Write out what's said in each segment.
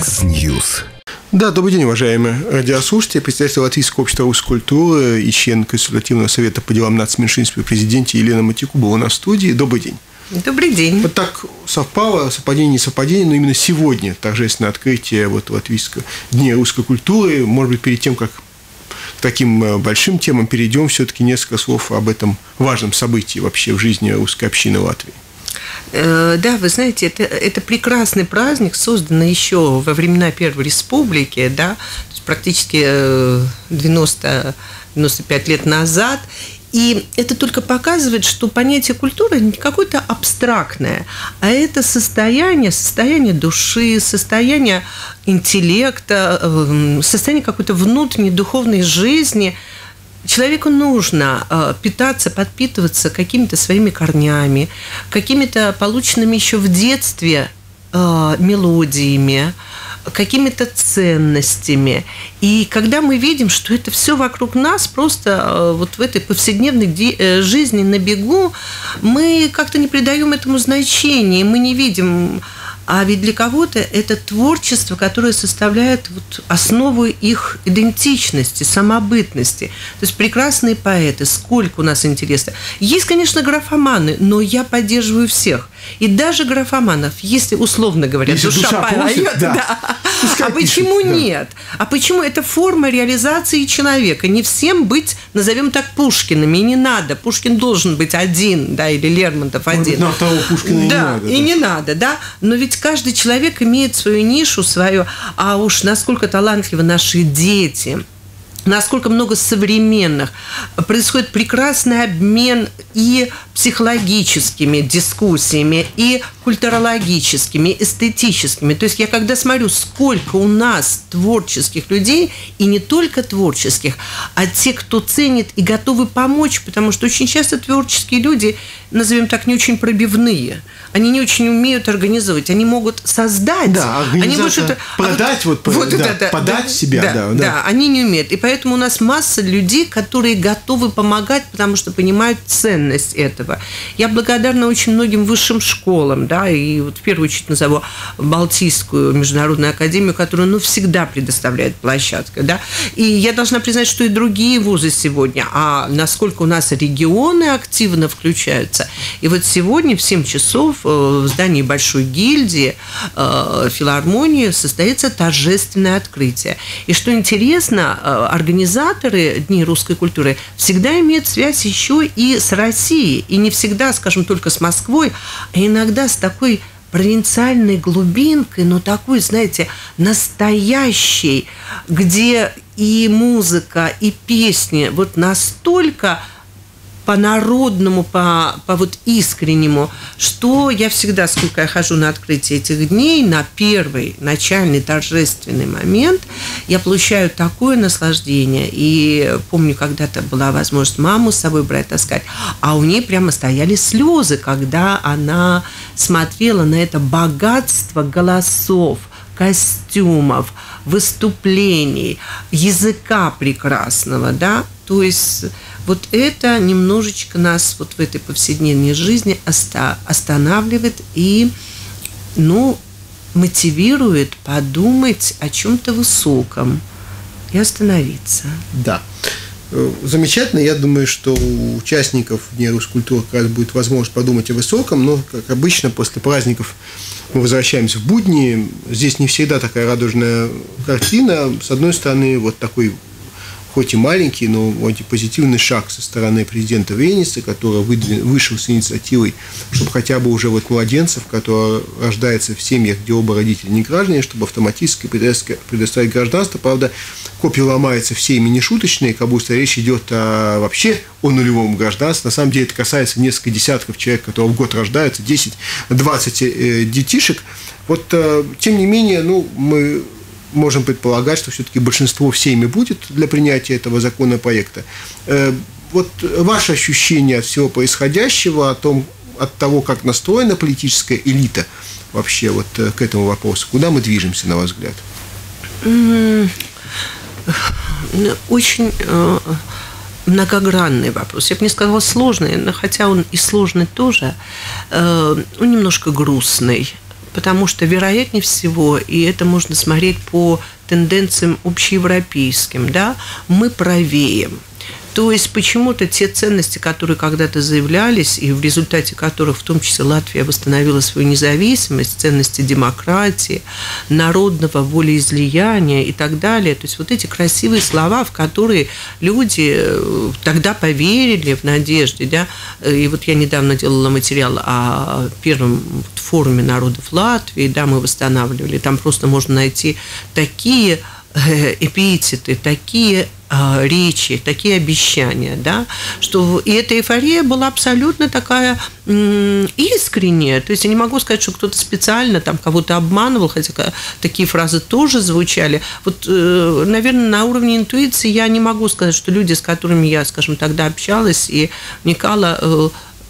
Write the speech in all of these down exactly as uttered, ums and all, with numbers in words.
Яндекс.Ньюс. Да, добрый день, уважаемые радиослушатели. Представитель Латвийского общества русской культуры и член Консультативного совета по делам нацменьшинств при президенте Елена Матюку была у нас в студии. Добрый день. Добрый день. Вот так совпало, совпадение, не совпадение, но именно сегодня торжественное открытие вот Латвийского дня русской культуры. Может быть, перед тем, как к таким большим темам перейдем, все-таки несколько слов об этом важном событии вообще в жизни русской общины Латвии. Да, вы знаете, это, это прекрасный праздник, созданный еще во времена Первой Республики, да, то есть практически девяносто - девяносто пять лет назад. И это только показывает, что понятие культуры не какое-то абстрактное, а это состояние, состояние души, состояние интеллекта, состояние какой-то внутренней духовной жизни. Человеку нужно питаться, подпитываться какими-то своими корнями, какими-то полученными еще в детстве мелодиями, какими-то ценностями. И когда мы видим, что это все вокруг нас, просто вот в этой повседневной жизни на бегу, мы как-то не придаем этому значения, мы не видим. А ведь для кого-то это творчество, которое составляет вот основу их идентичности, самобытности. То есть прекрасные поэты, сколько у нас интересно. Есть, конечно, графоманы, но я поддерживаю всех. И даже графоманов, если, условно говоря, если душа, душа поет, да. Да. А почему пишет, нет? Да. А почему это форма реализации человека? Не всем быть, назовем так, Пушкиными. И не надо. Пушкин должен быть один, да, или Лермонтов один. На того Пушкина да, не надо. И да. не надо, да. Но ведь каждый человек имеет свою нишу, свою. А уж насколько талантливы наши дети, насколько много современных. Происходит прекрасный обмен и психологическими дискуссиями, и культурологическими, эстетическими. То есть я когда смотрю, сколько у нас творческих людей, и не только творческих, а те, кто ценит и готовы помочь, потому что очень часто творческие люди, назовем так, не очень пробивные. Они не очень умеют организовать. Они могут создать. Да, они могут что-то продать, а, вот, вот, да, это, подать да, себя. Да, да, да, да. да, они не умеют. И поэтому у нас масса людей, которые готовы помогать, потому что понимают ценность этого. Я благодарна очень многим высшим школам, да, и вот в первую очередь назову Балтийскую международную академию, которая, ну, всегда предоставляет площадку, да. И я должна признать, что и другие вузы сегодня, а насколько у нас регионы активно включаются. И вот сегодня в семь часов в здании Большой гильдии филармонии состоится торжественное открытие. И что интересно, организаторы Дней русской культуры всегда имеют связь еще и с Россией. И не всегда, скажем, только с Москвой, а иногда с такой провинциальной глубинкой, но такой, знаете, настоящей, где и музыка, и песни вот настолько по-народному, по, по вот искреннему, что я всегда, сколько я хожу на открытие этих дней, на первый начальный торжественный момент, я получаю такое наслаждение. И помню, когда-то была возможность маму с собой брать, таскать, а у нее прямо стояли слезы, когда она смотрела на это богатство голосов, костюмов, выступлений, языка прекрасного, да, то есть вот это немножечко нас вот в этой повседневной жизни оста- останавливает и, ну, мотивирует подумать о чем-то высоком и остановиться. Да. Замечательно. Я думаю, что у участников Дня русской культуры как раз будет возможность подумать о высоком, но, как обычно, после праздников мы возвращаемся в будни. Здесь не всегда такая радужная картина. С одной стороны, вот такой, хоть и маленький, но вроде позитивный шаг со стороны президента Вейниса, который вышел с инициативой, чтобы хотя бы уже вот младенцев, которые рождаются в семьях, где оба родителя не граждане, чтобы автоматически предоставить гражданство. Правда, копия ломается все ими нешуточные, как будто речь идет о, вообще о нулевом гражданстве. На самом деле это касается нескольких десятков человек, которые в год рождаются, десять-двадцать э, детишек. Вот, э, тем не менее, ну, мы можем предполагать, что все-таки большинство в Сейме будет для принятия этого законопроекта. Э, вот ваше ощущение от всего происходящего, о том, от того, как настроена политическая элита вообще вот к этому вопросу, куда мы движемся, на ваш взгляд? Очень э, многогранный вопрос. Я бы не сказала сложный, но хотя он и сложный тоже, э, он немножко грустный. потому что, вероятнее всего, и это можно смотреть по тенденциям общеевропейским, да, мы правеем. То есть почему-то те ценности, которые когда-то заявлялись, и в результате которых, в том числе, Латвия восстановила свою независимость, ценности демократии, народного волеизлияния и так далее, то есть вот эти красивые слова, в которые люди тогда поверили в надежде, да, и вот я недавно делала материал о первом форуме народов Латвии, да, мы восстанавливали, там просто можно найти такие эпитеты, такие э, речи, такие обещания, да, что и эта эйфория была абсолютно такая м- искренняя. То есть я не могу сказать, что кто-то специально там кого-то обманывал, хотя такие фразы тоже звучали. Вот, э, наверное, на уровне интуиции я не могу сказать, что люди, с которыми я, скажем, тогда общалась и вникала, э,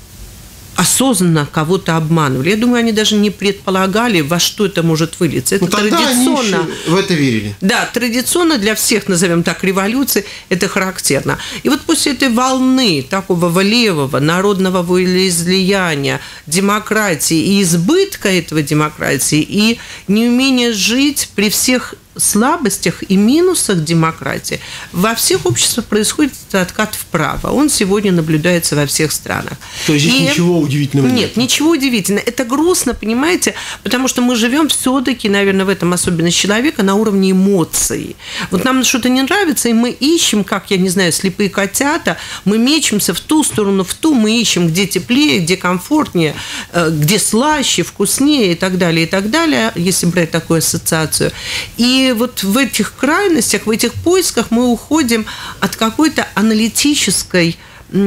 осознанно кого-то обманывали. Я думаю, они даже не предполагали, во что это может вылиться. Это ну, традиционно. Они в это верили. Да, традиционно для всех, назовем так, революций это характерно. И вот после этой волны такого левого народного волеизлияния, демократии и избытка этого демократии, и неумения жить при всех слабостях и минусах демократии, во всех обществах происходит откат вправо. Он сегодня наблюдается во всех странах. То есть здесь и... ничего удивительного нет? Нет, ничего удивительного. Это грустно, понимаете, потому что мы живем все-таки, наверное, в этом особенность человека на уровне эмоций. Вот нам что-то не нравится, и мы ищем, как, я не знаю, слепые котята, мы мечемся в ту сторону, в ту, мы ищем, где теплее, где комфортнее, где слаще, вкуснее и так далее, и так далее, если брать такую ассоциацию. И И вот в этих крайностях, в этих поисках мы уходим от какой-то аналитической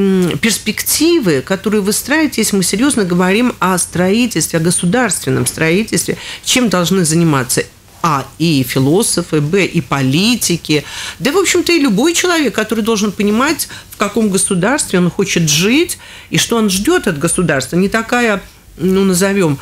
перспективы, которую выстраивать, если мы серьезно говорим о строительстве, о государственном строительстве, чем должны заниматься А, и философы, Б, и политики, да, в общем-то, и любой человек, который должен понимать, в каком государстве он хочет жить и что он ждет от государства. Не такая, ну, назовем,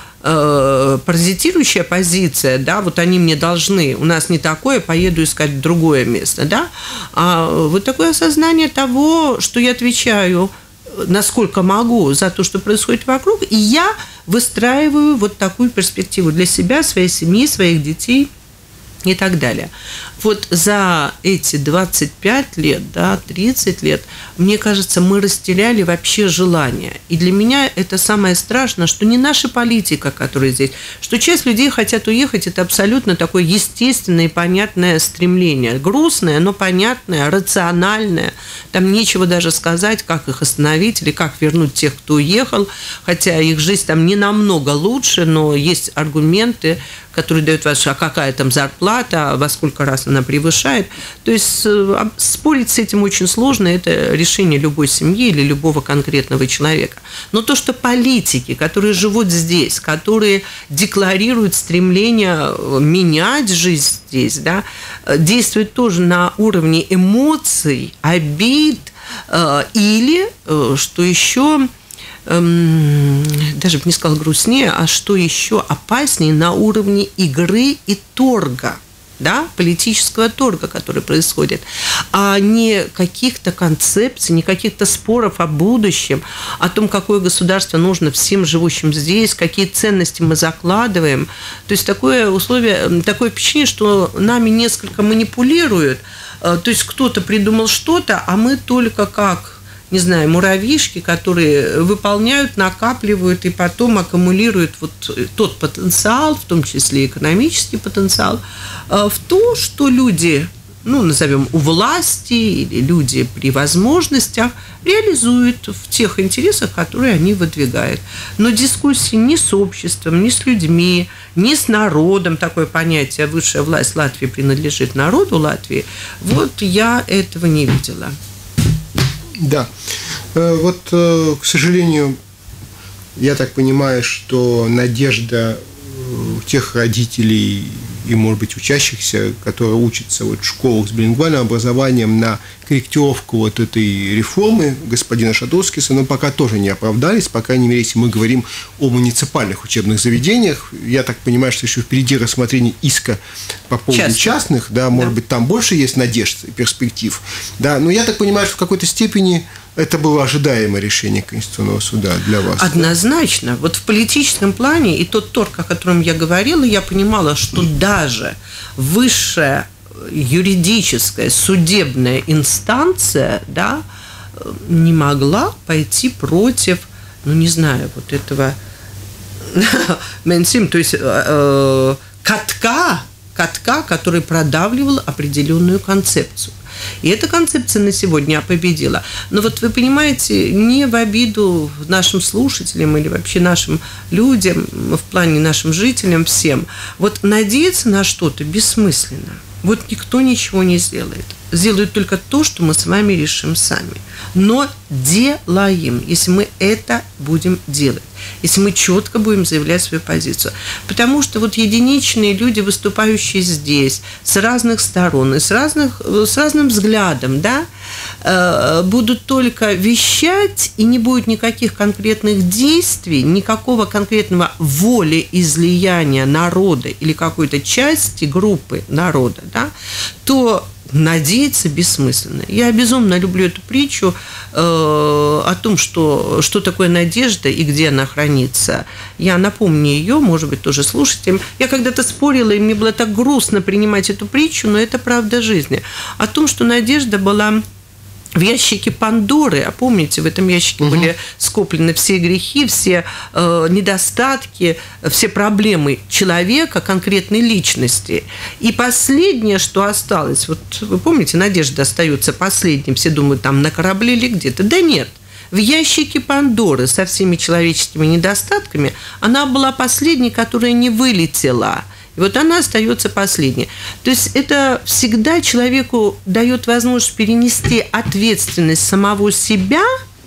э, паразитирующая позиция, да, вот они мне должны, у нас не такое, поеду искать другое место, да, а вот такое осознание того, что я отвечаю, насколько могу, за то, что происходит вокруг, и я выстраиваю вот такую перспективу для себя, своей семьи, своих детей и так далее. Вот за эти двадцать пять лет, да, тридцать лет, мне кажется, мы растеряли вообще желание. И для меня это самое страшное, что не наша политика, которая здесь, что часть людей хотят уехать, это абсолютно такое естественное и понятное стремление. Грустное, но понятное, рациональное. Там нечего даже сказать, как их остановить или как вернуть тех, кто уехал. Хотя их жизнь там не намного лучше, но есть аргументы, которые дают вас, а какая там зарплата, во сколько раз она превышает. То есть спорить с этим очень сложно, это решение любой семьи или любого конкретного человека. Но то, что политики, которые живут здесь, которые декларируют стремление менять жизнь здесь, да, действуют тоже на уровне эмоций, обид, или, что еще... даже бы не сказала грустнее, а что еще опаснее, на уровне игры и торга, да, политического торга, который происходит, а не каких-то концепций, не каких-то споров о будущем, о том, какое государство нужно всем живущим здесь, какие ценности мы закладываем. То есть такое условие, такое впечатление, что нами несколько манипулируют, то есть кто-то придумал что-то, а мы только как... не знаю, муравьишки, которые выполняют, накапливают и потом аккумулируют вот тот потенциал, в том числе экономический потенциал, в то, что люди, ну, назовем, у власти или люди при возможностях реализуют в тех интересах, которые они выдвигают. Но дискуссии ни с обществом, ни с людьми, ни с народом, такое понятие «высшая власть Латвии принадлежит народу Латвии», вот я этого не видела. Да. Вот, к сожалению, я так понимаю, что надежда тех родителей и, может быть, учащихся, которые учатся вот в школах с билингвальным образованием, на корректировку вот этой реформы господина Шадовскиса, но пока тоже не оправдались, по крайней мере, если мы говорим о муниципальных учебных заведениях. Я так понимаю, что еще впереди рассмотрение иска по поводу Часто. частных, да, может да. быть, там больше есть надежд и перспектив, да, но я так понимаю, что в какой-то степени это было ожидаемое решение Конституционного суда для вас? Однозначно. Да? Вот в политическом плане и тот торг, о котором я говорила, я понимала, что даже высшая юридическая судебная инстанция, да, не могла пойти против, ну, не знаю, вот этого мейнстрим, то есть э, катка, катка, который продавливал определенную концепцию. И эта концепция на сегодня победила. Но вот вы понимаете, не в обиду нашим слушателям или вообще нашим людям, в плане нашим жителям всем, вот надеяться на что-то бессмысленно. Вот никто ничего не сделает. Сделают только то, что мы с вами решим сами. Но делаем, если мы это будем делать, если мы четко будем заявлять свою позицию. Потому что вот единичные люди, выступающие здесь, с разных сторон и с, разных, с разным взглядом, да, будут только вещать, и не будет никаких конкретных действий, никакого конкретного волеизлияния народа или какой-то части группы народа, да, то надеяться бессмысленно. Я безумно люблю эту притчу э, о том, что, что такое надежда и где она хранится. Я напомню ее, может быть, тоже слушателям. Я когда-то спорила, и мне было так грустно принимать эту притчу, но это правда жизни. О том, что надежда была в ящике Пандоры, а помните, в этом ящике угу. были скоплены все грехи, все э, недостатки, все проблемы человека, конкретной личности. И последнее, что осталось, вот вы помните, надежда остается последним, все думают, там на корабле или где-то. Да нет. В ящике Пандоры со всеми человеческими недостатками она была последней, которая не вылетела. И вот она остается последней. То есть это всегда человеку дает возможность перенести ответственность самого себя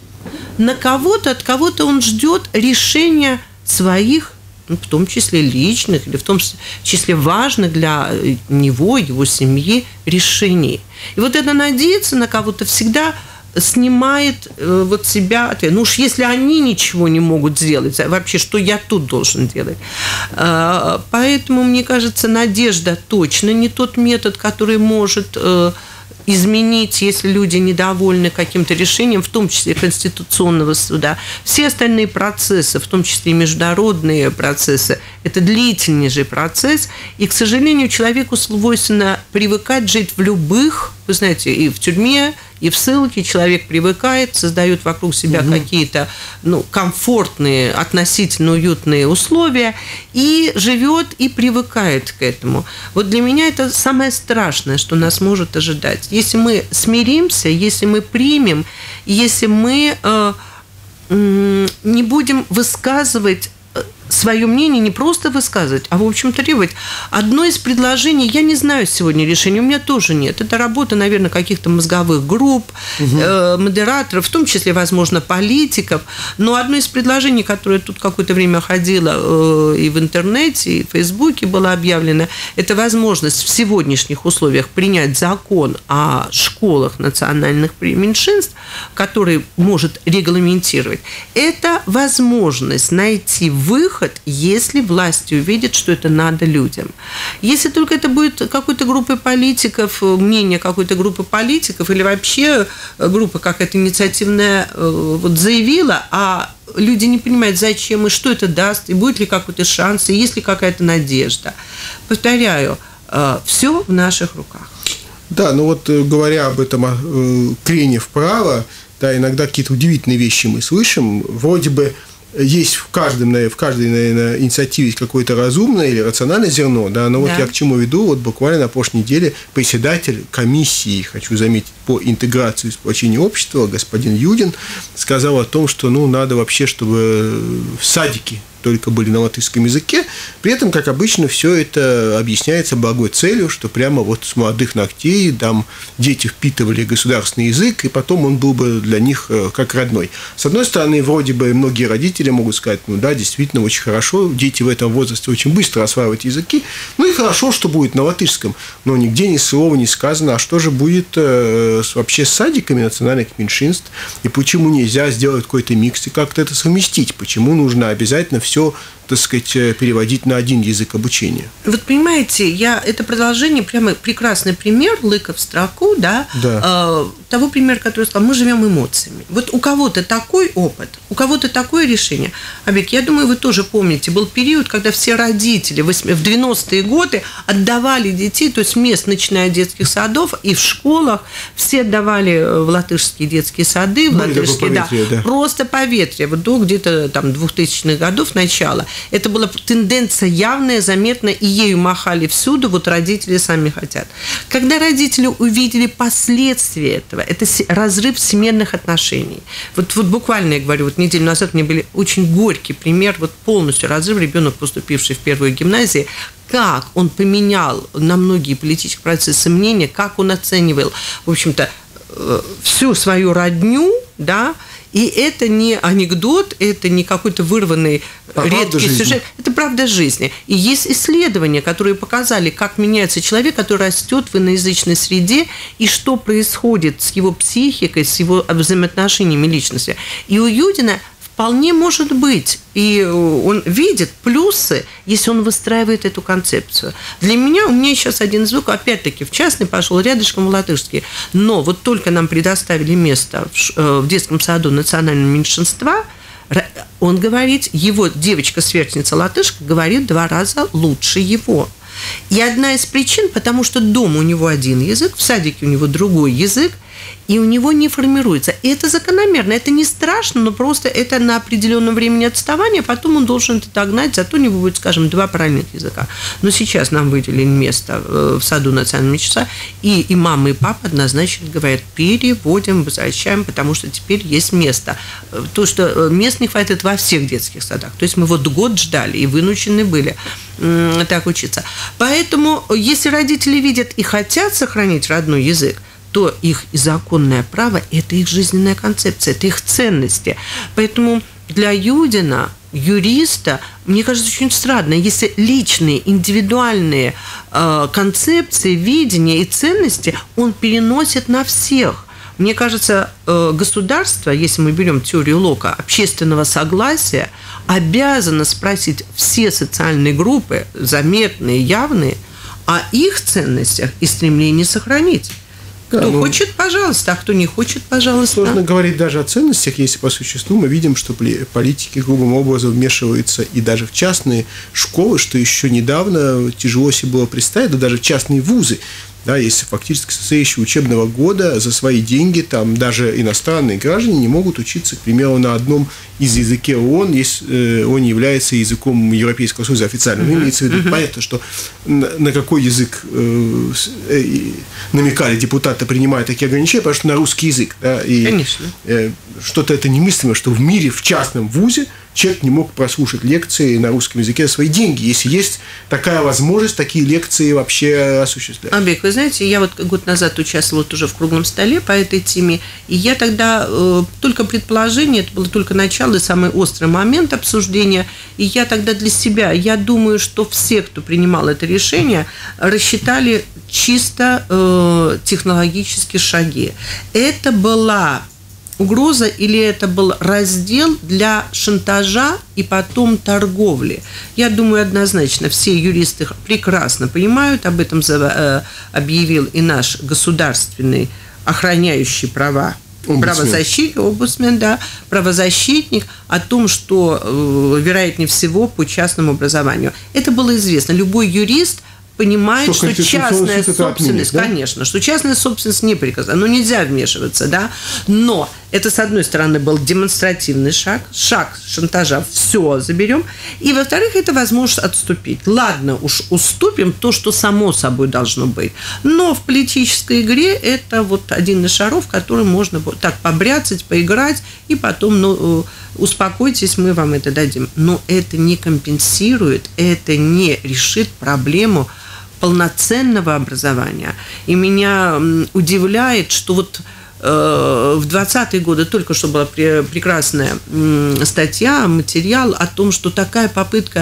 на кого-то, от кого-то он ждет решения своих, ну, в том числе личных, или в том числе важных для него, его семьи решений. И вот это надеяться на кого-то всегда снимает э, вот себя ответ. Ну уж если они ничего не могут сделать, вообще что я тут должен делать? Э, поэтому, мне кажется, надежда точно не тот метод, который может э, изменить, если люди недовольны каким-то решением, в том числе Конституционного суда. Все остальные процессы, в том числе и международные процессы, это длительнейший процесс, и, к сожалению, человеку свойственно привыкать жить в любых, вы знаете, и в тюрьме, и в ссылке человек привыкает, создает вокруг себя угу. какие-то, ну, комфортные, относительно уютные условия и живет и привыкает к этому. Вот для меня это самое страшное, что нас может ожидать. Если мы смиримся, если мы примем, если мы э, э, не будем высказывать свое мнение, не просто высказывать, а, в общем-то, требовать. Одно из предложений, я не знаю сегодня решения, у меня тоже нет. Это работа, наверное, каких-то мозговых групп, угу. э, модераторов, в том числе, возможно, политиков. Но одно из предложений, которое тут какое-то время ходило э, и в интернете, и в Фейсбуке было объявлено, это возможность в сегодняшних условиях принять закон о школах национальных меньшинств, который может регламентировать. Это возможность найти выход, если власть увидит, что это надо людям. Если только это будет какой-то группой политиков, мнение какой-то группы политиков, или вообще группа какая-то инициативная вот заявила, а люди не понимают, зачем и что это даст, и будет ли какой-то шанс, и есть ли какая-то надежда. Повторяю, все в наших руках. Да, ну вот говоря об этом крене вправо, да, иногда какие-то удивительные вещи мы слышим, вроде бы есть в, каждом, в каждой, наверное, инициативе какое-то разумное или рациональное зерно, да, но вот да. я к чему веду, вот буквально на прошлой неделе председатель комиссии, хочу заметить, по интеграции и сплочению общества, господин Юдин, сказал о том, что, ну, надо вообще, чтобы в садике только были на латышском языке. При этом, как обычно, все это объясняется благой целью, что прямо вот с молодых ногтей там дети впитывали государственный язык, и потом он был бы для них как родной. С одной стороны, вроде бы многие родители могут сказать, ну да, действительно, очень хорошо, дети в этом возрасте очень быстро осваивают языки, ну и хорошо, что будет на латышском, но нигде ни слова не сказано, а что же будет вообще с садиками национальных меньшинств, и почему нельзя сделать какой-то микс и как-то это совместить, почему нужно обязательно все, так сказать, переводить на один язык обучения. Вот понимаете, я это продолжение, прямо прекрасный пример, лыка в строку, да, да. того примера, который я сказала, мы живем эмоциями. Вот у кого-то такой опыт, у кого-то такое решение. Абек, я думаю, вы тоже помните, был период, когда все родители в девяностые годы отдавали детей, то есть мест, начиная от детских садов и в школах, все отдавали в латышские детские сады, в Были латышские, да, да. просто поветрие, вот до где-то там двухтысячных годов начала. Это была тенденция явная, заметная, и ею махали всюду, вот родители сами хотят. Когда родители увидели последствия этого, это разрыв семейных отношений. Вот, вот буквально, я говорю, вот неделю назад мне были очень горький пример, вот полностью разрыв, ребенок, поступивший в первую гимназию, как он поменял на многие политические процессы мнения, как он оценивал, в общем-то, всю свою родню, да, и это не анекдот, это не какой-то вырванный а редкий сюжет, это правда жизни. И есть исследования, которые показали, как меняется человек, который растет в иноязычной среде, и что происходит с его психикой, с его взаимоотношениями личности. И у Юдина вполне может быть, и он видит плюсы, если он выстраивает эту концепцию. Для меня, у меня сейчас один звук, опять-таки, в частный пошел, рядышком в латышский, но вот только нам предоставили место в, в детском саду национального меньшинства, он говорит, его девочка-сверстница латышка говорит два раза лучше его. И одна из причин, потому что дома у него один язык, в садике у него другой язык, и у него не формируется. И это закономерно, это не страшно, но просто это на определенном времени отставания, потом он должен это догнать, зато у него будет, скажем, два правильных языка. Но сейчас нам выделили место в саду национального меньшинства, и, и мама, и папа однозначно говорят, переводим, возвращаем, потому что теперь есть место. То, что мест не хватит во всех детских садах. То есть мы вот год ждали и вынуждены были так учиться. Поэтому, если родители видят и хотят сохранить родной язык, то их и законное право – это их жизненная концепция, это их ценности. Поэтому для Юдина, юриста, мне кажется, очень странно, если личные, индивидуальные э, концепции, видения и ценности он переносит на всех. Мне кажется, э, государство, если мы берем теорию Лока, общественного согласия, обязано спросить все социальные группы, заметные, явные, о их ценностях и стремлении сохранить. Кто да, ну, хочет, пожалуйста, а кто не хочет, пожалуйста. Сложно говорить даже о ценностях, если по существу мы видим, что политики грубым образом вмешиваются и даже в частные школы, что еще недавно тяжело себе было представить, да даже в частные вузы. Да, если фактически со следующего учебного года за свои деньги там даже иностранные граждане не могут учиться, к примеру, на одном из языков ООН, если он является языком Европейского Союза официальным. Uh-huh. Имеется в виду, uh-huh. понятно, что на, на какой язык э, э, намекали депутаты, принимая такие ограничения, потому что на русский язык. Да, и, Конечно. Э, что-то это немыслимо, что в мире, в частном вузе человек не мог прослушать лекции на русском языке за свои деньги, если есть такая возможность, такие лекции вообще осуществлять. Абек, вы знаете, я вот год назад участвовала тоже в круглом столе по этой теме, и я тогда э, только предположение, это было только начало и самый острый момент обсуждения, и я тогда для себя, я думаю, что все, кто принимал это решение, рассчитали чисто э, технологические шаги. Это была угроза или это был раздел для шантажа и потом торговли? Я думаю, однозначно все юристы прекрасно понимают, об этом объявил и наш государственный охраняющий права правозащитник, омбудсмен, да, правозащитник, о том, что, вероятнее всего, по частному образованию. Это было известно. Любой юрист понимает, что, что частная собственность, отменить, да? Конечно, что частная собственность не приказана, ну нельзя вмешиваться, да, но это, с одной стороны, был демонстративный шаг, шаг шантажа, все заберем, и, во-вторых, это возможность отступить. Ладно, уж уступим то, что само собой должно быть, но в политической игре это вот один из шаров, который можно так побряцать, поиграть, и потом, ну, успокойтесь, мы вам это дадим. Но это не компенсирует, это не решит проблему полноценного образования. И меня удивляет, что вот э, в двадцатые годы только что была прекрасная статья, материал о том, что такая попытка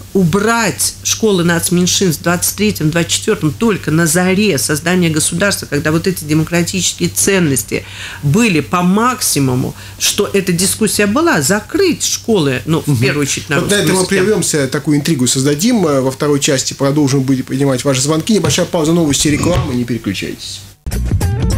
убрать школы нацменьшинств в двадцать третьем — двадцать четвёртом только на заре создания государства, когда вот эти демократические ценности были по максимуму, что эта дискуссия была, закрыть школы, ну, в первую очередь, на русском языке. Вот до этого прервемся, такую интригу создадим. Во второй части продолжим, будем принимать ваши звонки. Небольшая пауза, новости, рекламы, не переключайтесь.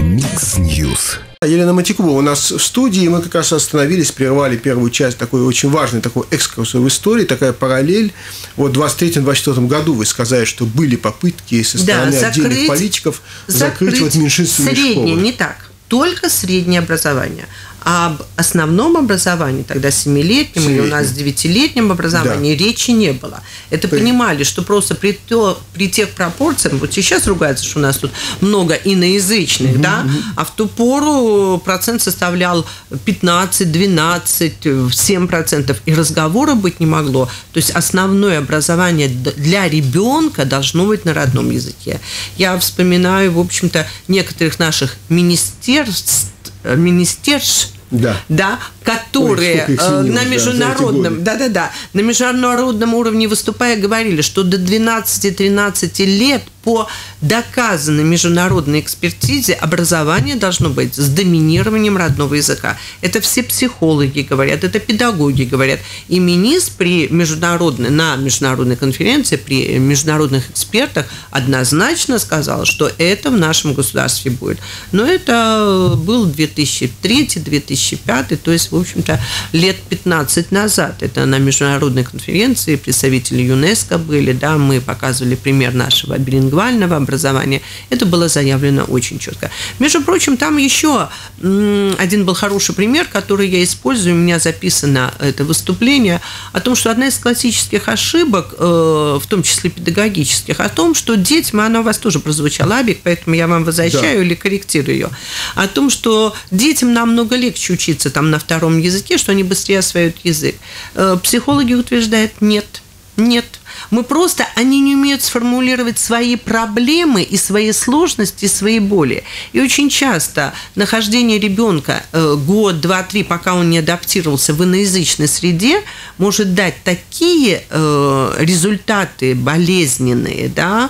Микс Ньюс. Елена Матикова у нас в студии. Мы как раз остановились, прервали первую часть такой очень важной такой экскурса в истории, такая параллель. Вот в двадцать третьем — двадцать четвёртом году вы сказали, что были попытки со стороны да, закрыть, отдельных политиков закрыть, закрыть вот меньшинственные среднее, школы. Не так, только среднее образование. А об основном образовании, тогда семилетнем или у нас девятилетнем образовании да. речи не было. Это Понятно. Понимали, что просто при, то, при тех пропорциях, вот сейчас ругаются, что у нас тут много иноязычных, угу, да, угу. а в ту пору процент составлял пятнадцать, двенадцать, семь процентов, и разговора быть не могло. То есть основное образование для ребенка должно быть на родном языке. Я вспоминаю, в общем-то, некоторых наших министерств, министерств, Да. Да, которые Ой, на международном, да, да, да, на международном уровне выступая говорили, что до двенадцати-тринадцати лет по доказанной международной экспертизе образование должно быть с доминированием родного языка. Это все психологи говорят, это педагоги говорят. И министр при международной, на международной конференции при международных экспертах однозначно сказал, что это в нашем государстве будет. Но это был две тысячи третий — две тысячи пятый, то есть, в общем-то, лет пятнадцать назад. Это на международной конференции представители ЮНЕСКО были, да, мы показывали пример нашего билингвального образования. Это было заявлено очень четко. Между прочим, там еще один был хороший пример, который я использую, у меня записано это выступление, о том, что одна из классических ошибок, в том числе педагогических, о том, что детям, она у вас тоже прозвучала, Абик, поэтому я вам возвращаю да. или корректирую ее, о том, что детям намного легче учиться там на втором языке, что они быстрее освоят язык. Психологи утверждают, нет, нет. Мы просто, они не умеют сформулировать свои проблемы и свои сложности, и свои боли. И очень часто нахождение ребенка год, два, три, пока он не адаптировался в иноязычной среде, может дать такие результаты болезненные, да,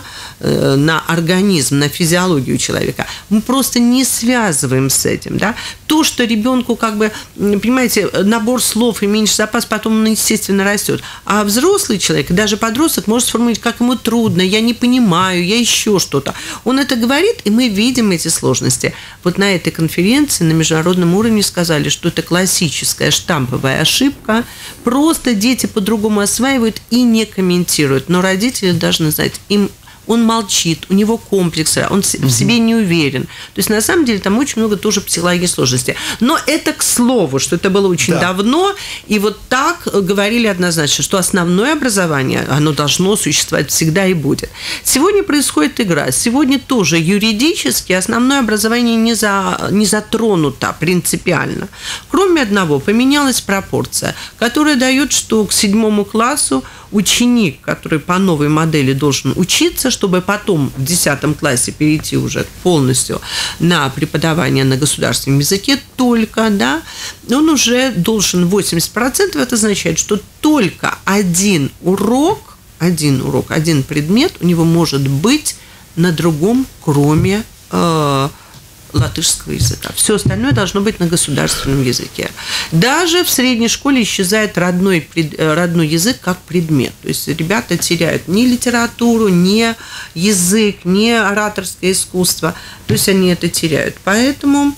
на организм, на физиологию человека. Мы просто не связываем с этим. Да? То, что ребенку, как бы, понимаете, набор слов и меньше запас, потом он, естественно, растет. А взрослый человек, даже подросток, может сформулировать, как ему трудно, я не понимаю, я еще что-то. Он это говорит, и мы видим эти сложности. Вот на этой конференции на международном уровне сказали, что это классическая штамповая ошибка. Просто дети по-другому осваивают и не комментируют. Но родители должны знать, им он молчит, у него комплексы, он в себе не уверен. То есть, на самом деле, там очень много тоже психологических сложностей. Но это к слову, что это было очень да. давно, и вот так говорили однозначно, что основное образование, оно должно существовать всегда и будет. Сегодня происходит игра. Сегодня тоже юридически основное образование не, за, не затронуто принципиально. Кроме одного, поменялась пропорция, которая дает, что к седьмому классу ученик, который по новой модели должен учиться, чтобы потом в десятом классе перейти уже полностью на преподавание на государственном языке, только, да, он уже должен восемьдесят процентов, это означает, что только один урок, один урок, один предмет у него может быть на другом, кроме э, латышского языка. Все остальное должно быть на государственном языке. Даже в средней школе исчезает родной, родной язык как предмет. То есть ребята теряют ни литературу, ни язык, ни ораторское искусство. То есть они это теряют. Поэтому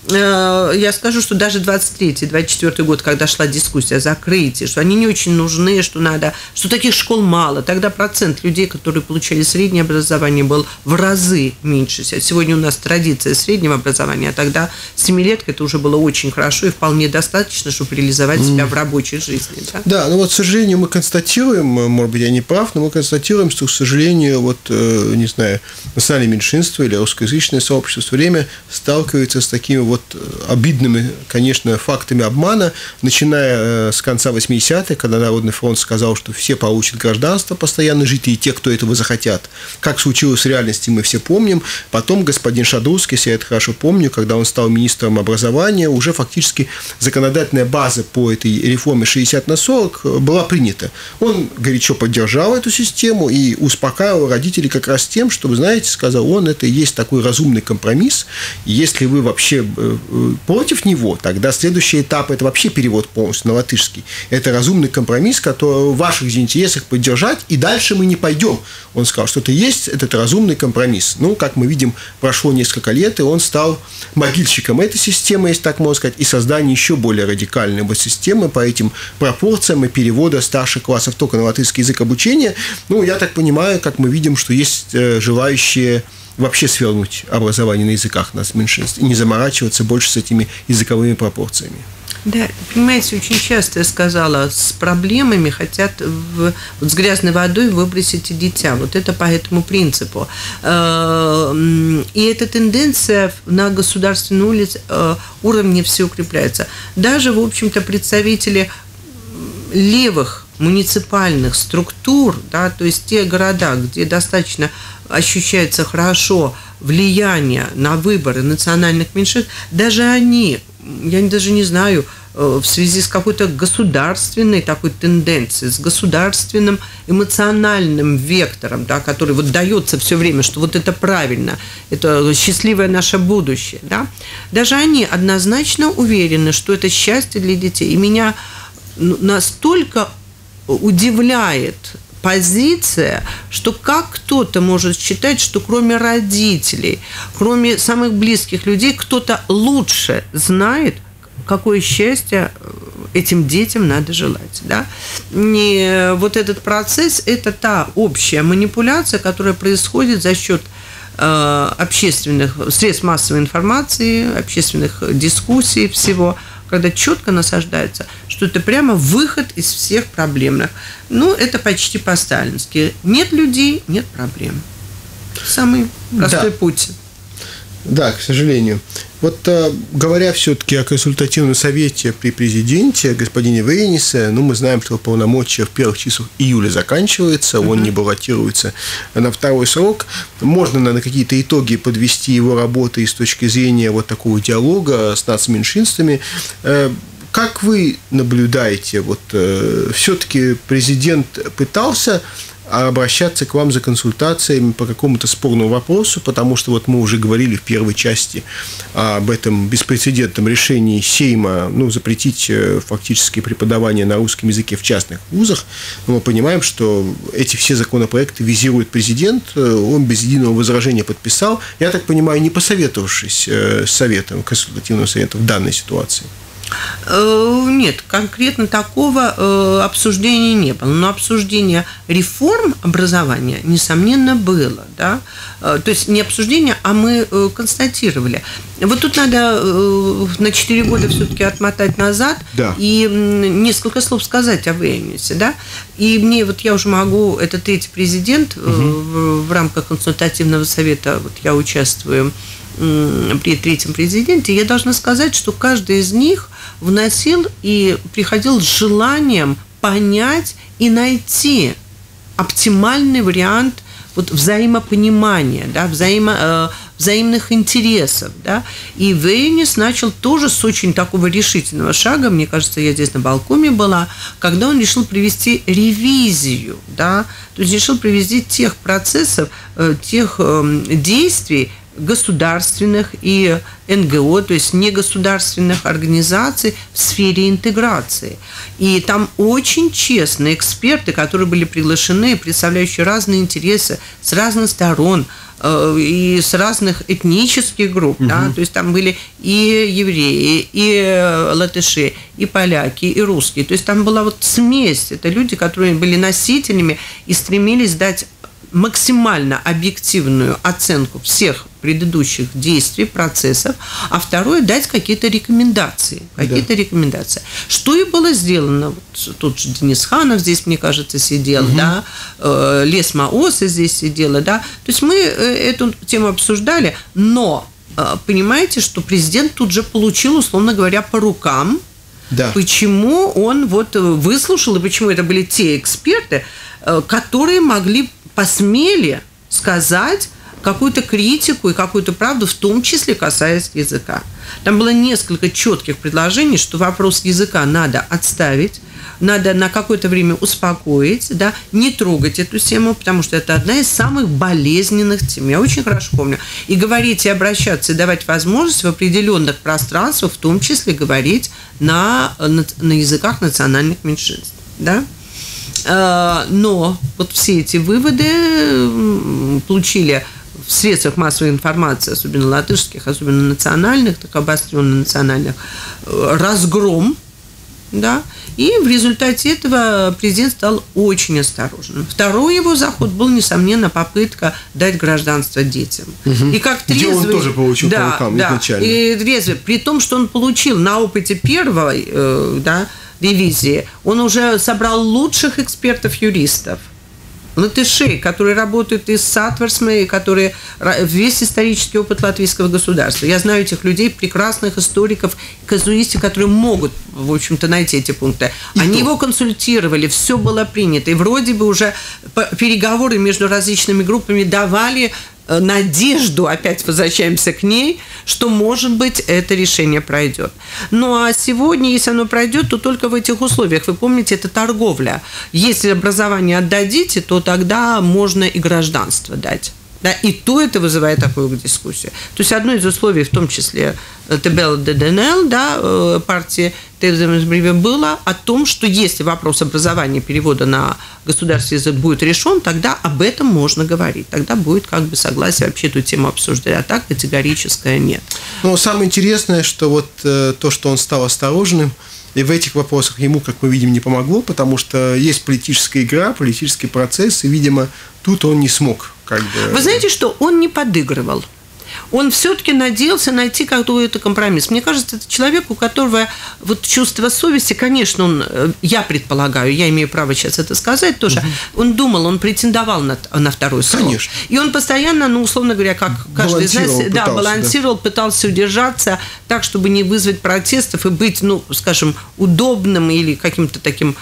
я скажу, что даже двадцать третий — двадцать четвёртый год, когда шла дискуссия о закрытии, что они не очень нужны, что надо, что таких школ мало, тогда процент людей, которые получали среднее образование, был в разы меньше. Сегодня у нас традиция среднего образования, а тогда семилетка это уже было очень хорошо и вполне достаточно, чтобы реализовать себя в рабочей жизни. Да? Да, ну вот, к сожалению, мы констатируем, может быть, я не прав, но мы констатируем, что, к сожалению, вот, не знаю, национальное меньшинство или русскоязычное сообщество все время сталкивается с такими вот обидными, конечно, фактами обмана, начиная с конца восьмидесятых, когда Народный фронт сказал, что все получат гражданство, постоянно жители, и те, кто этого захотят. Как случилось в реальности, мы все помним. Потом господин Шадрусский, если я это хорошо помню, когда он стал министром образования, уже фактически законодательная база по этой реформе шестьдесят на сорок была принята. Он горячо поддержал эту систему и успокаивал родителей как раз тем, что, вы знаете, сказал он, это и есть такой разумный компромисс. Если вы вообще против него, тогда следующий этап – это вообще перевод полностью на латышский. Это разумный компромисс, который в ваших же интересах поддержать, и дальше мы не пойдем. Он сказал, что это есть этот разумный компромисс. Ну, как мы видим, прошло несколько лет, и он стал могильщиком этой системы, если так можно сказать, и создание еще более радикальной вот системы по этим пропорциям и перевода старших классов только на латышский язык обучения. Ну, я так понимаю, как мы видим, что есть желающие вообще свернуть образование на языках нас меньшинств и не заморачиваться больше с этими языковыми пропорциями. Да, понимаете, очень часто, я сказала, с проблемами хотят в, вот с грязной водой выбросить и дитя. Вот это по этому принципу. И эта тенденция на государственном уровне все укрепляется. Даже, в общем-то, представители левых муниципальных структур, да, то есть те города, где достаточно ощущается хорошо влияние на выборы национальных меньшинств, даже они, я даже не знаю, в связи с какой-то государственной такой тенденцией, с государственным эмоциональным вектором, да, который вот дается все время, что вот это правильно, это счастливое наше будущее, да, даже они однозначно уверены, что это счастье для детей. И меня настолько удивляет позиция, что как кто-то может считать, что кроме родителей, кроме самых близких людей, кто-то лучше знает, какое счастье этим детям надо желать. Да? И вот этот процесс – это та общая манипуляция, которая происходит за счет общественных средств массовой информации, общественных дискуссий, всего, когда четко насаждается, что это прямо выход из всех проблемных. Ну, это почти по-сталински. Нет людей – нет проблем. Самый простой да. путь. Да, к сожалению. Вот говоря все-таки о консультативном совете при президенте, господине Вейнисе, ну, мы знаем, что полномочия в первых числах июля заканчивается, он uh-huh. не баллотируется на второй срок. Можно, наверное, какие-то итоги подвести его работы с точки зрения вот такого диалога с нацменьшинствами. Как вы наблюдаете, вот все-таки президент пытался обращаться к вам за консультациями по какому-то спорному вопросу, потому что вот мы уже говорили в первой части об этом беспрецедентном решении Сейма, ну, запретить фактически преподавание на русском языке в частных вузах. Но мы понимаем, что эти все законопроекты визирует президент, он без единого возражения подписал, я так понимаю, не посоветовавшись с советом, консультативным советом в данной ситуации. Нет, конкретно такого обсуждения не было. Но обсуждение реформ образования, несомненно, было. Да? То есть не обсуждение, а мы констатировали. Вот тут надо на четыре года все-таки отмотать назад да. и несколько слов сказать о Вейнисе. Да? И мне, вот я уже могу, это третий президент угу. в, в рамках консультативного совета, вот я участвую при третьем президенте, я должна сказать, что каждый из них вносил и приходил с желанием понять и найти оптимальный вариант вот взаимопонимания, да, взаимо, э, взаимных интересов. Да. И Вейнис начал тоже с очень такого решительного шага, мне кажется, я здесь на балконе была, когда он решил провести ревизию, да, то есть решил провести тех процессов, э, тех э, действий, государственных и эн гэ о, то есть негосударственных организаций в сфере интеграции. И там очень честные эксперты, которые были приглашены, представляющие разные интересы с разных сторон э, и с разных этнических групп. Угу. Да? То есть там были и евреи, и латыши, и поляки, и русские. То есть там была вот смесь. Это люди, которые были носителями и стремились дать максимально объективную оценку всех предыдущих действий, процессов, а второе – дать какие-то рекомендации. Какие-то да. рекомендации. Что и было сделано. Вот тут же Денис Ханов здесь, мне кажется, сидел, угу. да, Лес Маосы здесь сидела, да. То есть мы эту тему обсуждали, но понимаете, что президент тут же получил, условно говоря, по рукам, да. почему он вот выслушал, и почему это были те эксперты, которые могли посмели сказать какую-то критику и какую-то правду, в том числе касаясь языка. Там было несколько четких предложений, что вопрос языка надо отставить, надо на какое-то время успокоить, да, не трогать эту тему, потому что это одна из самых болезненных тем. Я очень хорошо помню. И говорить, и обращаться, и давать возможность в определенных пространствах, в том числе говорить на, на, на языках национальных меньшинств. Да? Но вот все эти выводы получили в средствах массовой информации, особенно латышских, особенно национальных, так обостренно национальных, разгром, да, и в результате этого президент стал очень осторожным. Второй его заход был, несомненно, попытка дать гражданство детям. Угу. И как трезвый, где он тоже получил да, по рукам да, изначально. И трезвый, при том, что он получил на опыте первой, э, да, ревизии, он уже собрал лучших экспертов-юристов, латышей, которые работают из Сатверсмы, которые весь исторический опыт латвийского государства. Я знаю этих людей, прекрасных историков, казуистов, которые могут, в общем-то, найти эти пункты. Они его консультировали, все было принято, и вроде бы уже переговоры между различными группами давали надежду, опять возвращаемся к ней, что, может быть, это решение пройдет. Ну, а сегодня, если оно пройдет, то только в этих условиях. Вы помните, это торговля. Если образование отдадите, то тогда можно и гражданство дать. Да, и то это вызывает такую дискуссию. То есть одно из условий, в том числе ТБЛ-ДДНЛ, да, партии Тевземсбриве, было о том, что если вопрос образования, перевода на государственный язык будет решен, тогда об этом можно говорить. Тогда будет как бы согласие вообще эту тему обсуждать. А так категорическое нет. Но самое интересное, что вот э, то, что он стал осторожным, и в этих вопросах ему, как мы видим, не помогло, потому что есть политическая игра, политический процесс, и, видимо, тут он не смог. Как бы... Вы знаете, что он не подыгрывал. Он все-таки надеялся найти какой-то компромисс. Мне кажется, это человек, у которого вот чувство совести, конечно, он, я предполагаю, я имею право сейчас это сказать тоже, угу. Он думал, он претендовал на, на второй срок. Конечно. И он постоянно, ну, условно говоря, как каждый из нас, да, балансировал, да. пытался удержаться так, чтобы не вызвать протестов и быть, ну, скажем, удобным или каким-то таким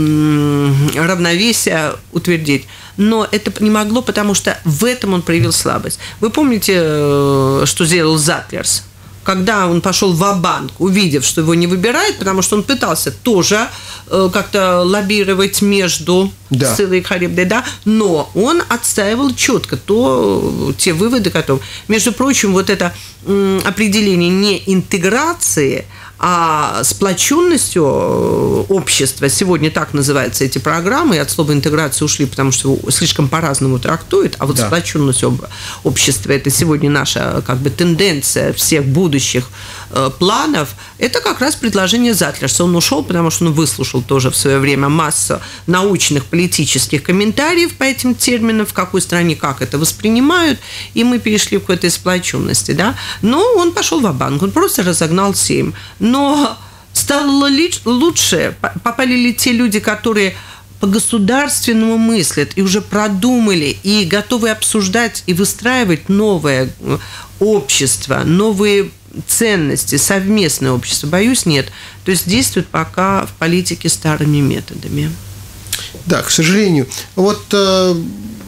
м- равновесие утвердить. Но это не могло, потому что в этом он проявил слабость. Вы помните, что сделал Затлерс? Когда он пошел ва-банк, увидев, что его не выбирают, потому что он пытался тоже как-то лоббировать между да. Сциллой и Харибдой, да, но он отстаивал четко то, те выводы, которые... Между прочим, вот это определение не интеграции, а сплоченностью общества, сегодня так называются эти программы, и от слова интеграция ушли, потому что слишком по-разному трактуют, а вот да. сплоченность общества – это сегодня наша как бы тенденция всех будущих э, планов, это как раз предложение Затлерса. Он ушел, потому что он выслушал тоже в свое время массу научных политических комментариев по этим терминам, в какой стране как это воспринимают, и мы перешли к этой сплоченности, да. Но он пошел ва-банк, он просто разогнал Сейм. Но стало ли лучше? Попали ли те люди, которые по-государственному мыслят и уже продумали, и готовы обсуждать и выстраивать новое общество, новые ценности, совместное общество? Боюсь, нет. То есть действуют пока в политике старыми методами. Да, к сожалению. Вот э,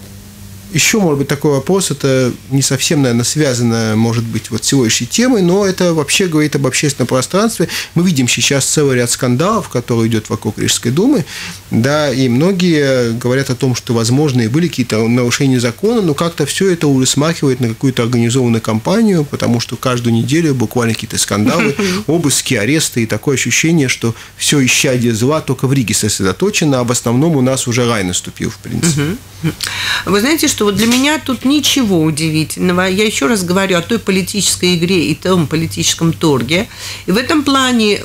еще, может быть, такой вопрос, это не совсем, наверное, связано, может быть, вот с сегодняшней темой, но это вообще говорит об общественном пространстве. Мы видим сейчас целый ряд скандалов, которые идет вокруг Рижской думы, да, и многие говорят о том, что, возможно, и были какие-то нарушения закона, но как-то все это уже смахивает на какую-то организованную кампанию, потому что каждую неделю буквально какие-то скандалы, обыски, аресты, и такое ощущение, что все исчадие зла только в Риге сосредоточено, а в основном у нас уже рай наступил, в принципе. Вы знаете, что вот для меня тут ничего удивительного. Я еще раз говорю о той политической игре и том политическом торге. И в этом плане,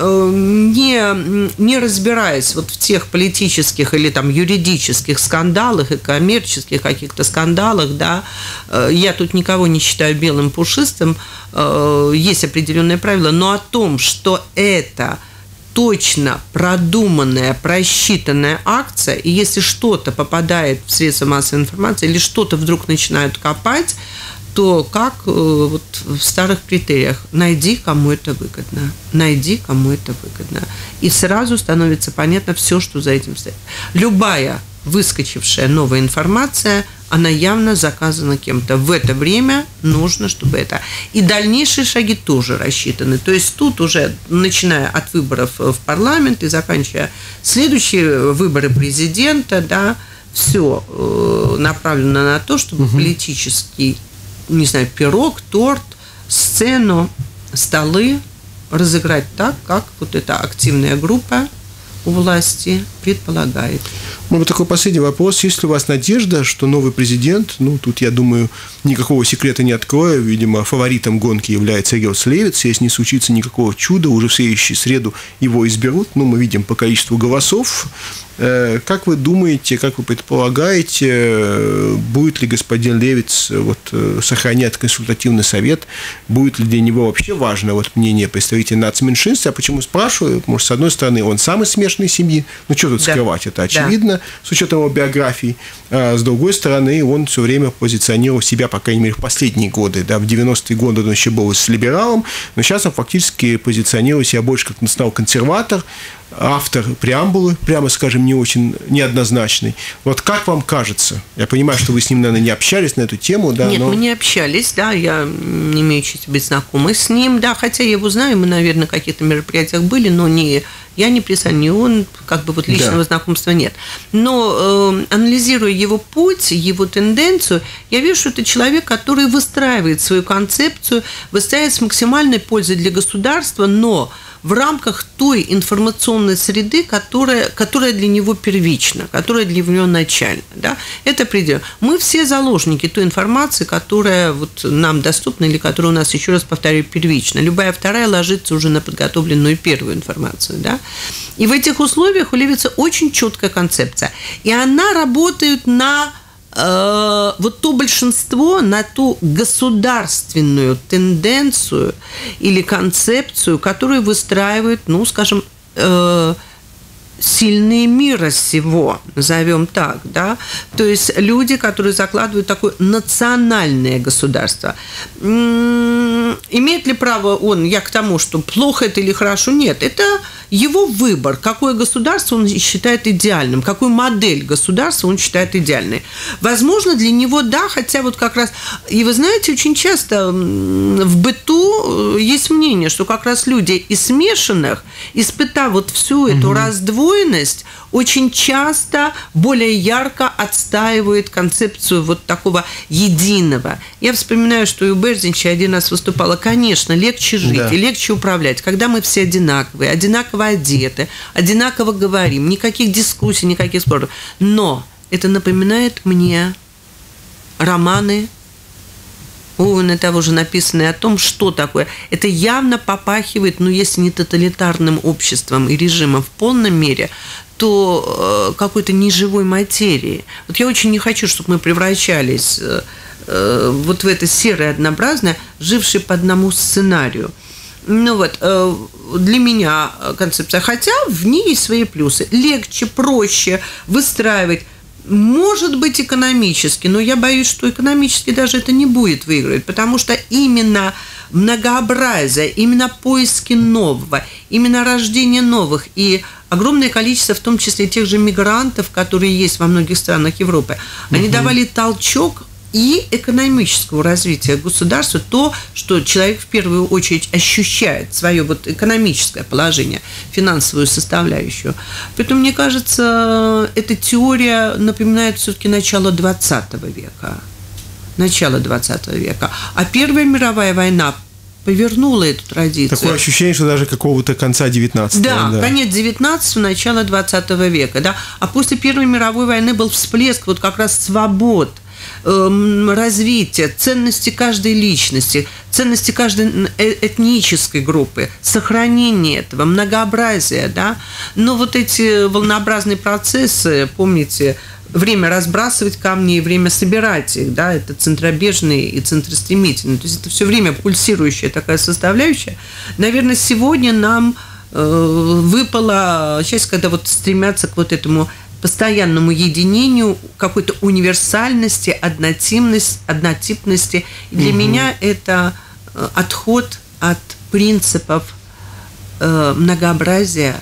не, не разбираясь вот в тех политических или там юридических скандалах и коммерческих каких-то скандалах, да, я тут никого не считаю белым пушистым, есть определенные правила, но о том, что это точно продуманная, просчитанная акция, и если что-то попадает в средства массовой информации или что-то вдруг начинают копать, то как вот в старых критериях: найди, кому это выгодно, найди, кому это выгодно. И сразу становится понятно все, что за этим стоит. Любая выскочившая новая информация, она явно заказана кем-то. В это время нужно, чтобы это... И дальнейшие шаги тоже рассчитаны. То есть тут уже, начиная от выборов в парламент и заканчивая следующие выборы президента, да, все направлено на то, чтобы угу. политический, не знаю, пирог, торт, сцену, столы разыграть так, как вот эта активная группа у власти предполагает. Ну, вот такой последний вопрос. Есть ли у вас надежда, что новый президент, ну, тут, я думаю, никакого секрета не открою, видимо, фаворитом гонки является Эгилс Левитс, если не случится никакого чуда, уже в следующую среду его изберут, ну, мы видим по количеству голосов. Как вы думаете, как вы предполагаете, будет ли господин Левитс вот, сохранять консультативный совет, будет ли для него вообще важно вот, мнение представителей нацменьшинств? Я почему спрашиваю? Потому что, с одной стороны, он сам из смешанной семьи, ну, что тут скрывать, да. это очевидно, да. с учетом его биографии. А с другой стороны, он все время позиционировал себя, по крайней мере, в последние годы. Да, в девяностые годы он еще был с либералом, но сейчас он фактически позиционирует себя больше как национал-консерватор, автор преамбулы, прямо скажем, не очень неоднозначный. Вот как вам кажется? Я понимаю, что вы с ним, наверное, не общались на эту тему, да? Нет, но... мы не общались, да, я не имею чести быть знакомой с ним, да, хотя я его знаю, мы, наверное, на каких-то мероприятиях были, но не я не присоединен, не он, как бы вот личного да. знакомства нет. Но э, анализируя его путь, его тенденцию, я вижу, что это человек, который выстраивает свою концепцию, выстраивает с максимальной пользой для государства, но в рамках той информационной среды, которая, которая для него первична, которая для него начальна. Да? Это предел. Мы все заложники той информации, которая вот нам доступна или которая у нас, еще раз повторяю, первична. Любая вторая ложится уже на подготовленную первую информацию. Да? И в этих условиях у Левитса очень четкая концепция. И она работает на э, вот то большинство, на ту государственную тенденцию или концепцию, которую выстраивают, ну, скажем, э, сильные мира сего, назовем так, да, то есть люди, которые закладывают такое национальное государство. М-м, имеет ли право он, я к тому, что плохо это или хорошо, нет, это его выбор, какое государство он считает идеальным, какую модель государства он считает идеальной. Возможно, для него да, хотя вот как раз, и вы знаете, очень часто в быту есть мнение, что как раз люди из смешанных, испытав вот всю эту угу. раздвоенность, очень часто более ярко отстаивают концепцию вот такого единого. Я вспоминаю, что и у Берзинча один раз выступала, конечно, легче жить да. и легче управлять, когда мы все одинаковые, одинаково одеты, одинаково говорим, никаких дискуссий, никаких споров. Но это напоминает мне романы Оуэна того же, написанные о том, что такое. Это явно попахивает, ну, если не тоталитарным обществом и режимом в полном мере, то э, какой-то неживой материи. Вот я очень не хочу, чтобы мы превращались э, э, вот в это серое однообразное, жившее по одному сценарию. Ну вот, э, для меня концепция, хотя в ней есть свои плюсы. Легче, проще выстраивать. Может быть, экономически, но я боюсь, что экономически даже это не будет выигрывать, потому что именно многообразие, именно поиски нового, именно рождение новых и огромное количество, в том числе тех же мигрантов, которые есть во многих странах Европы, угу. они давали толчок и экономического развития государства, то, что человек в первую очередь ощущает свое вот экономическое положение, финансовую составляющую. Поэтому, мне кажется, эта теория напоминает все-таки начало двадцатого века. Начало двадцатого века. А Первая мировая война повернула эту традицию. Такое ощущение, что даже какого-то конца девятнадцатого. Да, да. конец девятнадцатого, начало двадцатого века. Да? А после Первой мировой войны был всплеск вот как раз свобод, развития, ценности каждой личности, ценности каждой этнической группы, сохранение этого, многообразия, да. Но вот эти волнообразные процессы, помните, время разбрасывать камни и время собирать их, да, это центробежный и центростремительный, то есть это все время пульсирующая такая составляющая. Наверное, сегодня нам э, выпала часть, когда вот стремятся к вот этому постоянному единению, какой-то универсальности, однотипности. однотипности. И для угу. меня это отход от принципов э, многообразия,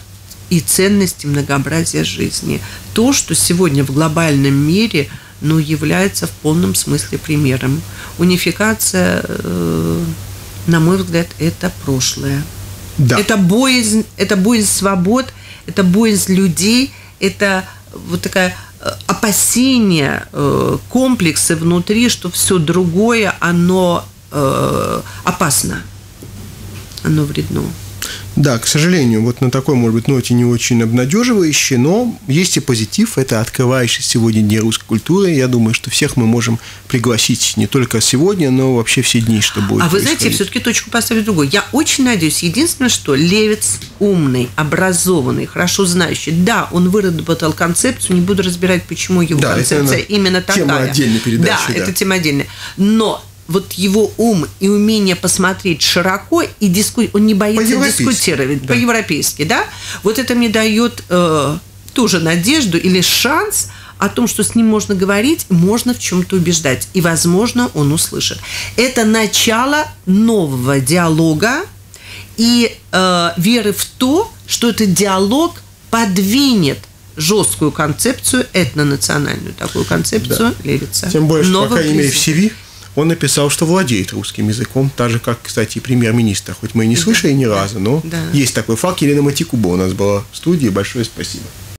и ценности многообразия жизни. То, что сегодня в глобальном мире, ну, является в полном смысле примером. Унификация, э, на мой взгляд, это прошлое. Да. Это боязнь, это боязнь свобод, это боязнь людей, это вот такая опасение, э, комплексы внутри, что все другое, оно э, опасно, оно вредно. Да, к сожалению, вот на такой, может быть, ноте не очень обнадеживающей, но есть и позитив, это открывающий сегодня День русской культуры. Я думаю, что всех мы можем пригласить не только сегодня, но вообще все дни, что будет. А вы знаете, я все-таки точку поставлю другой. Я очень надеюсь, единственное, что Левец умный, образованный, хорошо знающий, да, он выработал концепцию, не буду разбирать, почему его да, концепция это, именно такая. Тема отдельной передачи. Да, да, это тема отдельная. Но вот его ум и умение посмотреть широко и диску... он не боится дискутировать да. по-европейски, да? Вот это мне дает э, тоже надежду или шанс о том, что с ним можно говорить, можно в чем-то убеждать, и, возможно, он услышит. Это начало нового диалога и э, веры в то, что этот диалог подвинет жесткую концепцию, этнонациональную такую концепцию да. Левица. Тем более, что, по крайней мере, в си ви он написал, что владеет русским языком, так же, как, кстати, премьер-министр. Хоть мы и не слышали да, ни разу, но да. есть такой факт. Елена Матикуба у нас была в студии. Большое спасибо.